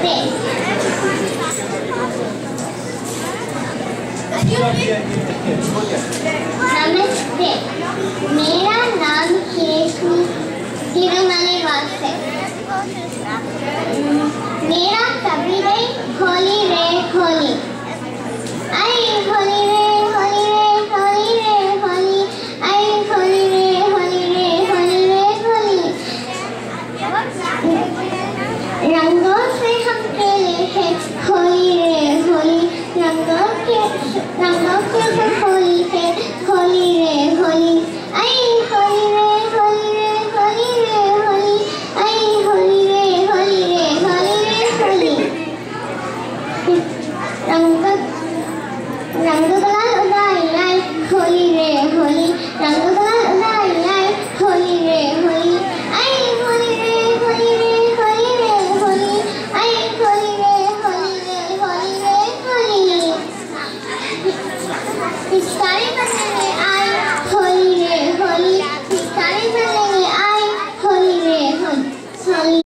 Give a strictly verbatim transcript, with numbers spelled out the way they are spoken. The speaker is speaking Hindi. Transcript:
नमस्ते। नमस्ते, मेरा नाम तिरुमलेवास है। मेरा कविता होली रे होली। आई होली रे होली रे होली रे होली। आई होली रे होली रे होली रे होली। रंगों से हम खेले हैं होली रे होली। रंगों के रंगों के सब होली है होली रे होली। आई होली रे होली रे होली रे होली। आई होली रे होली रे होली रे होली। रंग रंग गुलाल उड़ाई आई होली रे होली। रंग गुलाल उड़ाई आई होली रे होली। आई होली रे होली रे होली रे होली। आई होली रे होली रे होली रे होली। पिचकारी बनने